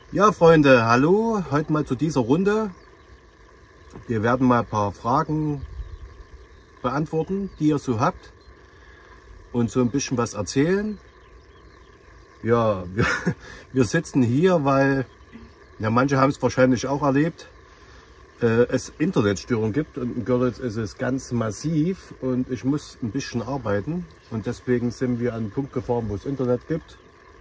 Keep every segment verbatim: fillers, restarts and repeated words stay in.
Ja, Freunde, hallo. Heute mal zu dieser Runde. Wir werden mal ein paar Fragen beantworten, die ihr so habt. Und so ein bisschen was erzählen. Ja, wir, wir sitzen hier, weil, ja, manche haben es wahrscheinlich auch erlebt, äh, es Internetstörungen gibt. Und in Görlitz ist es ganz massiv und ich muss ein bisschen arbeiten. Und deswegen sind wir an den Punkt gefahren, wo es Internet gibt.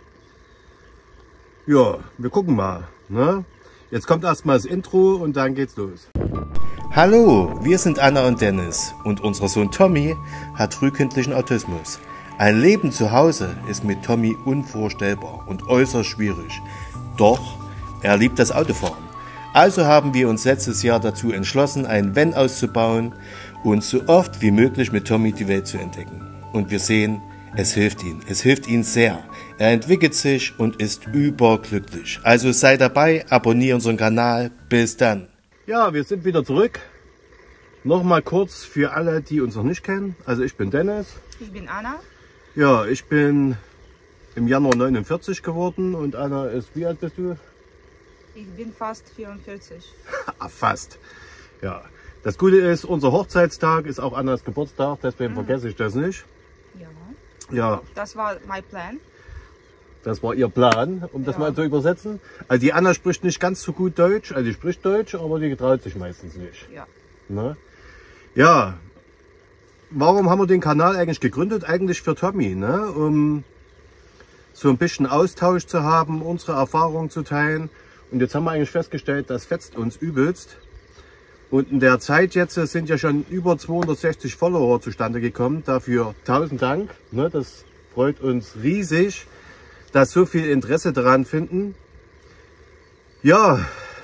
Ja, wir gucken mal. Ne? Jetzt kommt erstmal das Intro und dann geht's los. Hallo, wir sind Anna und Dennis und unser Sohn Tommy hat frühkindlichen Autismus. Ein Leben zu Hause ist mit Tommy unvorstellbar und äußerst schwierig. Doch er liebt das Autofahren. Also haben wir uns letztes Jahr dazu entschlossen, ein Van auszubauen und so oft wie möglich mit Tommy die Welt zu entdecken. Und wir sehen, es hilft ihm. Es hilft ihm sehr. Er entwickelt sich und ist überglücklich. Also sei dabei, abonniere unseren Kanal. Bis dann. Ja, wir sind wieder zurück. Nochmal kurz für alle, die uns noch nicht kennen. Also ich bin Dennis. Ich bin Anna. Ja, ich bin im Januar neunundvierzig geworden und Anna ist, wie alt bist du? Ich bin fast vierundvierzig. Ah, fast. Ja, das Gute ist, unser Hochzeitstag ist auch Annas Geburtstag, deswegen mhm. vergesse ich das nicht. Ja. Ja. Das war mein Plan. Das war ihr Plan, um das ja. mal zu übersetzen. Also die Anna spricht nicht ganz so gut Deutsch, also die spricht Deutsch, aber die traut sich meistens nicht. Ja. Ne? Ja, warum haben wir den Kanal eigentlich gegründet? Eigentlich für Tommy, ne? Um so ein bisschen Austausch zu haben, unsere Erfahrungen zu teilen. Und jetzt haben wir eigentlich festgestellt, das fetzt uns übelst. Und in der Zeit jetzt sind ja schon über zweihundertsechzig Follower zustande gekommen. Dafür tausend Dank. Ne? Das freut uns riesig, dass so viel Interesse daran finden. Ja,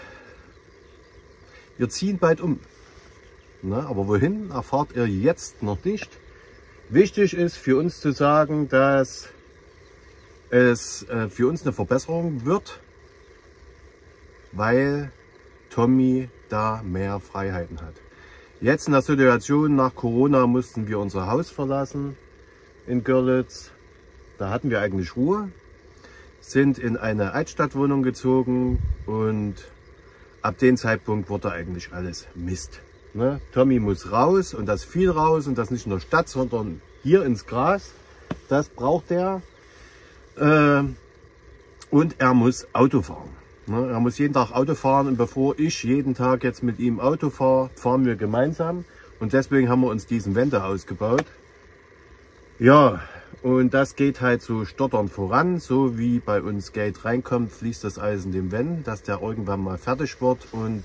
wir ziehen bald um. Ne? Aber wohin, erfahrt ihr jetzt noch nicht. Wichtig ist für uns zu sagen, dass es äh, für uns eine Verbesserung wird, weil Tommy da mehr Freiheiten hat. Jetzt in der Situation nach Corona mussten wir unser Haus verlassen in Görlitz. Da hatten wir eigentlich Ruhe, sind in eine Altstadtwohnung gezogen und ab dem Zeitpunkt wurde eigentlich alles Mist. Ne? Tommy muss raus und das viel raus und das nicht in der Stadt, sondern hier ins Gras. Das braucht er. Äh, und er muss Auto fahren. Ne? Er muss jeden Tag Auto fahren und bevor ich jeden Tag jetzt mit ihm Auto fahre, fahren wir gemeinsam. Und deswegen haben wir uns diesen Wende ausgebaut. Ja, und das geht halt so stotternd voran. So wie bei uns Geld reinkommt, fließt das alles in den Van, dass der irgendwann mal fertig wird und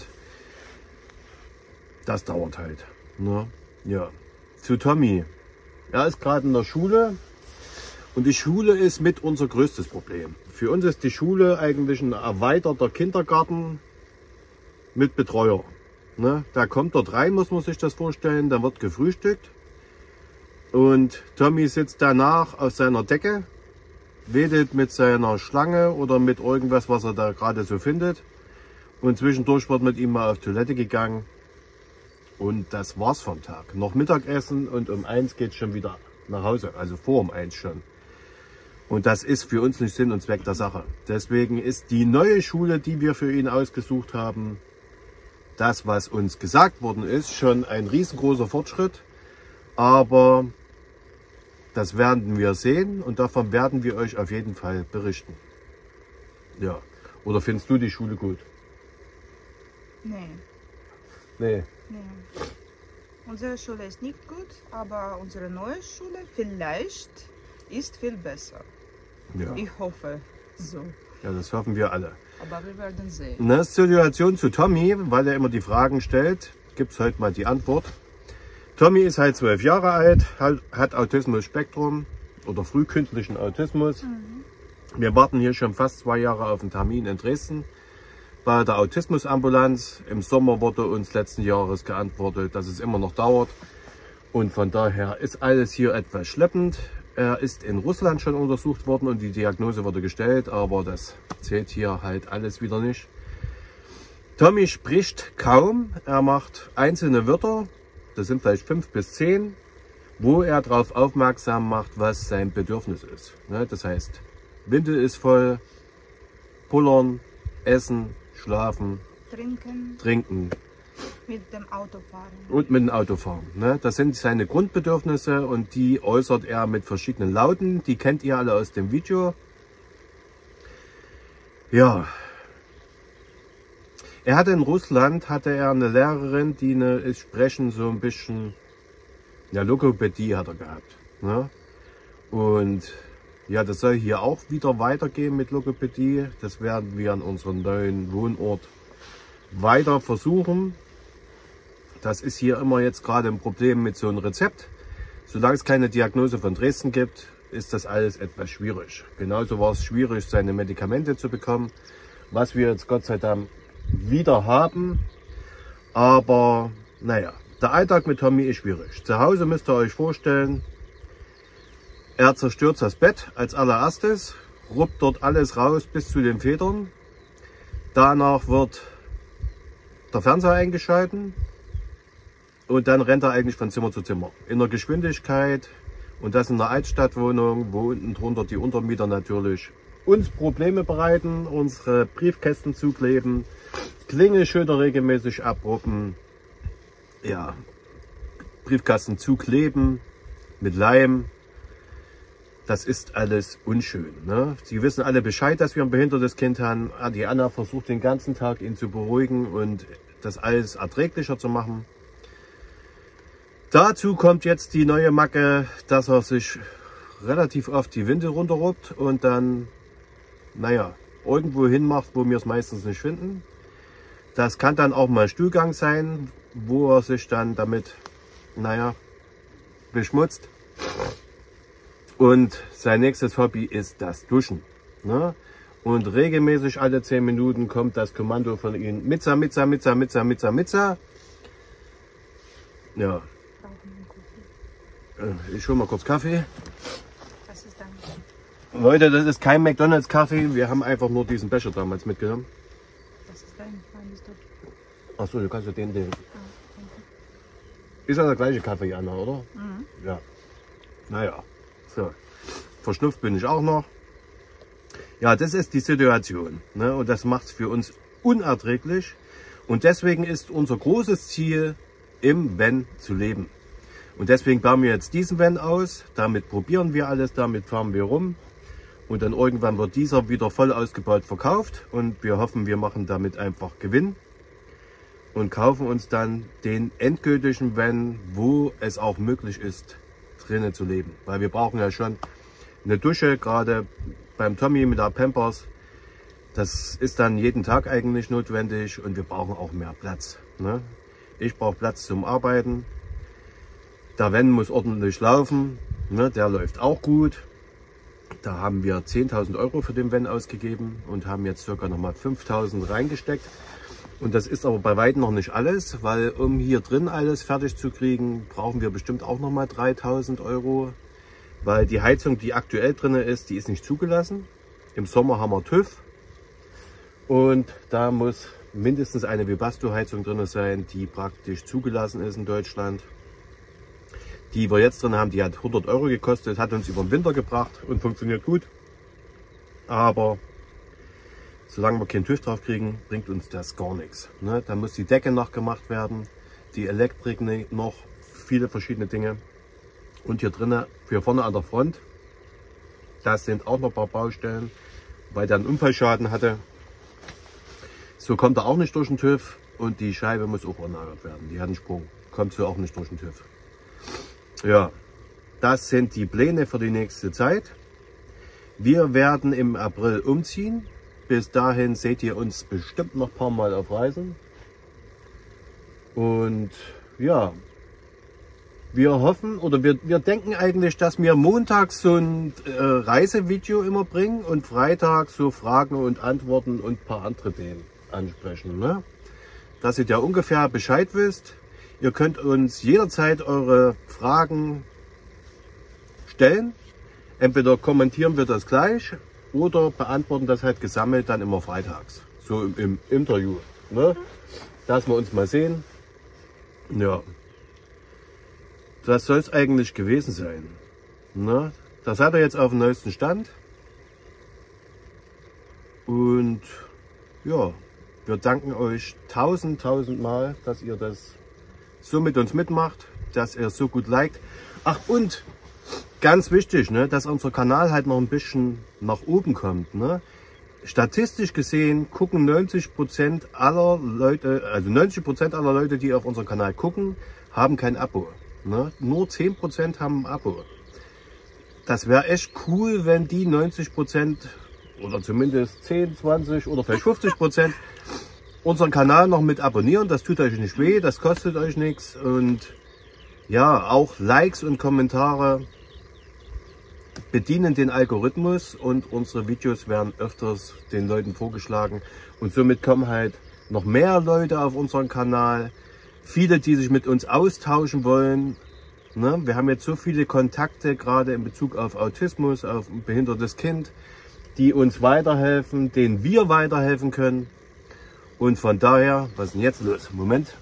das dauert halt. Ne? Ja. Zu Tommy. Er ist gerade in der Schule und die Schule ist mit unser größtes Problem. Für uns ist die Schule eigentlich ein erweiterter Kindergarten mit Betreuer. Ne? Da kommt dort rein, muss man sich das vorstellen, da wird gefrühstückt. Und Tommy sitzt danach auf seiner Decke, wedelt mit seiner Schlange oder mit irgendwas, was er da gerade so findet. Und zwischendurch wird mit ihm mal auf Toilette gegangen. Und das war's vom Tag. Noch Mittagessen und um eins geht's schon wieder nach Hause, also vor um eins schon. Und das ist für uns nicht Sinn und Zweck der Sache. Deswegen ist die neue Schule, die wir für ihn ausgesucht haben, das, was uns gesagt worden ist, schon ein riesengroßer Fortschritt. Aber das werden wir sehen und davon werden wir euch auf jeden Fall berichten. Ja. Oder findest du die Schule gut? Nee. Nee. Nee. Unsere Schule ist nicht gut, aber unsere neue Schule vielleicht ist viel besser. Ja. Ich hoffe so. Ja, das hoffen wir alle. Aber wir werden sehen. Eine Situation zu Tommy, weil er immer die Fragen stellt, gibt es heute mal die Antwort. Tommy ist halt zwölf Jahre alt, hat Autismus-Spektrum oder frühkindlichen Autismus. Mhm. Wir warten hier schon fast zwei Jahre auf einen Termin in Dresden bei der Autismusambulanz. Im Sommer wurde uns letzten Jahres geantwortet, dass es immer noch dauert. Und von daher ist alles hier etwas schleppend. Er ist in Russland schon untersucht worden und die Diagnose wurde gestellt, aber das zählt hier halt alles wieder nicht. Tommy spricht kaum, er macht einzelne Wörter, das sind vielleicht fünf bis zehn, wo er darauf aufmerksam macht, was sein Bedürfnis ist. Das heißt, Windel ist voll, pullern, essen, schlafen, Trinken, trinken mit dem Auto fahren. und mit dem Auto fahren. Ne? Das sind seine Grundbedürfnisse und die äußert er mit verschiedenen Lauten. Die kennt ihr alle aus dem Video. Ja. Er hatte in Russland hatte er eine Lehrerin, die eine ist Sprechen so ein bisschen, ja, Logopädie hat er gehabt. Ne? Und ja, das soll hier auch wieder weitergehen mit Logopädie. Das werden wir an unserem neuen Wohnort weiter versuchen. Das ist hier immer jetzt gerade ein Problem mit so einem Rezept. Solange es keine Diagnose von Dresden gibt, ist das alles etwas schwierig. Genauso war es schwierig, seine Medikamente zu bekommen, was wir jetzt Gott sei Dank wieder haben. Aber naja, der Alltag mit Tommy ist schwierig. Zu Hause müsst ihr euch vorstellen, er zerstört das Bett als allererstes, ruppt dort alles raus bis zu den Federn. Danach wird der Fernseher eingeschalten und dann rennt er eigentlich von Zimmer zu Zimmer. In der Geschwindigkeit, und das in der Altstadtwohnung, wo unten drunter die Untermieter natürlich uns Probleme bereiten, unsere Briefkästen zukleben, Klingelschilder regelmäßig abruppen, ja, Briefkasten zukleben mit Leim. Das ist alles unschön. Ne? Sie wissen alle Bescheid, dass wir ein behindertes Kind haben. Die Anna versucht den ganzen Tag, ihn zu beruhigen und das alles erträglicher zu machen. Dazu kommt jetzt die neue Macke, dass er sich relativ oft die Windel runterruppt und dann, naja, irgendwo hinmacht, wo wir es meistens nicht finden. Das kann dann auch mal Stuhlgang sein, wo er sich dann damit, naja, beschmutzt. Und sein nächstes Hobby ist das Duschen. Ne? Und regelmäßig alle zehn Minuten kommt das Kommando von ihm: Mitza, Mitza, Mitza, Mitza, Mitza, Mitza. Ja. Ich hole mal kurz Kaffee. Was ist dein? Leute, das ist kein McDonald's Kaffee. Wir haben einfach nur diesen Becher damals mitgenommen. Das ist dein. Nein, ist doch. Achso, du kannst ja den, den. Ah, danke. Ist ja der gleiche Kaffee, Anna, oder? Mhm. Ja. Naja. So. Verschnupft bin ich auch noch. Ja, das ist die Situation. Ne? Und das macht es für uns unerträglich. Und deswegen ist unser großes Ziel, im Van zu leben. Und deswegen bauen wir jetzt diesen Van aus. Damit probieren wir alles, damit fahren wir rum. Und dann irgendwann wird dieser wieder voll ausgebaut verkauft. Und wir hoffen, wir machen damit einfach Gewinn. Und kaufen uns dann den endgültigen Van, wo es auch möglich ist, drinnen zu leben. Weil wir brauchen ja schon eine Dusche, gerade beim Tommy mit der Pampers. Das ist dann jeden Tag eigentlich notwendig und wir brauchen auch mehr Platz. Ne? Ich brauche Platz zum Arbeiten. Der Van muss ordentlich laufen. Ne? Der läuft auch gut. Da haben wir zehntausend Euro für den Van ausgegeben und haben jetzt circa nochmal fünftausend reingesteckt. Und das ist aber bei weitem noch nicht alles, weil um hier drin alles fertig zu kriegen, brauchen wir bestimmt auch nochmal dreitausend Euro. Weil die Heizung, die aktuell drin ist, die ist nicht zugelassen. Im Sommer haben wir TÜV. Und da muss mindestens eine Webasto-Heizung drin sein, die praktisch zugelassen ist in Deutschland. Die wir jetzt drin haben, die hat hundert Euro gekostet, hat uns über den Winter gebracht und funktioniert gut. Aber solange wir keinen TÜV drauf kriegen, bringt uns das gar nichts. Ne? Da muss die Decke noch gemacht werden, die Elektrik noch, viele verschiedene Dinge. Und hier drinnen, für vorne an der Front, das sind auch noch ein paar Baustellen, weil der einen Unfallschaden hatte. So kommt er auch nicht durch den TÜV und die Scheibe muss auch erneuert werden. Die hat einen Sprung, kommt so auch nicht durch den TÜV. Ja, das sind die Pläne für die nächste Zeit. Wir werden im April umziehen. Bis dahin seht ihr uns bestimmt noch ein paar Mal auf Reisen. Und ja, wir hoffen oder wir, wir denken eigentlich, dass wir montags so ein äh, Reisevideo immer bringen und freitags so Fragen und Antworten und ein paar andere Themen ansprechen. Ne? Dass ihr ja ungefähr Bescheid wisst. Ihr könnt uns jederzeit eure Fragen stellen. Entweder kommentieren wir das gleich oder beantworten das halt gesammelt dann immer freitags. So im, im Interview. Ne? Dass wir uns mal sehen. Ja. Das soll es eigentlich gewesen sein. Ne? Da seid ihr jetzt auf dem neuesten Stand. Und ja, wir danken euch tausend, tausend Mal, dass ihr das so mit uns mitmacht, dass ihr so gut liked. Ach, und ganz wichtig, ne, dass unser Kanal halt noch ein bisschen nach oben kommt. Ne? Statistisch gesehen gucken neunzig Prozent aller Leute, also neunzig Prozent aller Leute, die auf unseren Kanal gucken, haben kein Abo. Ne? Nur zehn Prozent haben ein Abo. Das wäre echt cool, wenn die neunzig Prozent oder zumindest zehn, zwanzig oder vielleicht fünfzig Prozent unseren Kanal noch mit abonnieren. Das tut euch nicht weh, das kostet euch nichts. Und ja, auch Likes und Kommentare bedienen den Algorithmus und unsere Videos werden öfters den Leuten vorgeschlagen. Und somit kommen halt noch mehr Leute auf unseren Kanal. Viele, die sich mit uns austauschen wollen. Ne? Wir haben jetzt so viele Kontakte, gerade in Bezug auf Autismus, auf ein behindertes Kind, die uns weiterhelfen, denen wir weiterhelfen können. Und von daher, was ist denn jetzt los? Moment.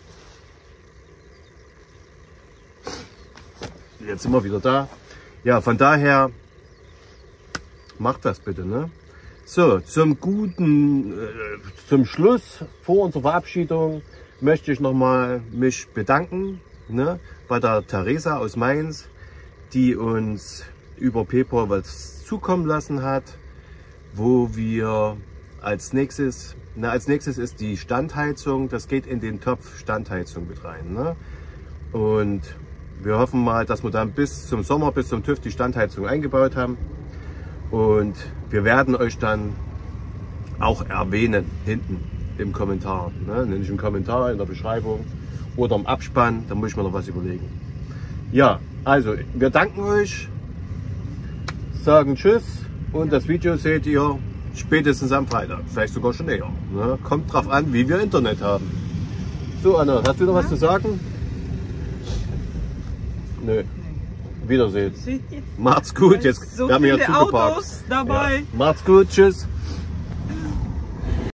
Jetzt sind wir wieder da. Ja, von daher, macht das bitte. Ne? So, zum guten, äh, zum Schluss, vor unserer Verabschiedung, möchte ich nochmal mich bedanken, ne, bei der Theresa aus Mainz, die uns über PayPal was zukommen lassen hat, wo wir als nächstes, na, als nächstes ist die Standheizung, das geht in den Topf Standheizung mit rein. Ne? Und wir hoffen mal, dass wir dann bis zum Sommer, bis zum TÜV die Standheizung eingebaut haben. Und wir werden euch dann auch erwähnen, hinten im Kommentar. Ne? Nämlich im Kommentar, in der Beschreibung oder im Abspann, da muss ich mir noch was überlegen. Ja, also wir danken euch, sagen Tschüss und das Video seht ihr spätestens am Freitag, vielleicht sogar schon eher. Ne? Kommt drauf an, wie wir Internet haben. So Anna, hast du noch was zu sagen? Nö. Wiedersehen. Macht's gut. Jetzt so wir haben viele ja zugeparkt. Autos dabei. Ja. Macht's gut. Tschüss.